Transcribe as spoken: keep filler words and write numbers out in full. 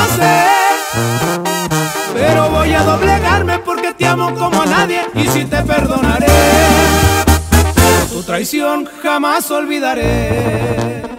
hacer, pero voy a doblegarme porque te amo como a nadie y sí te perdonaré, pero tu traición jamás olvidaré.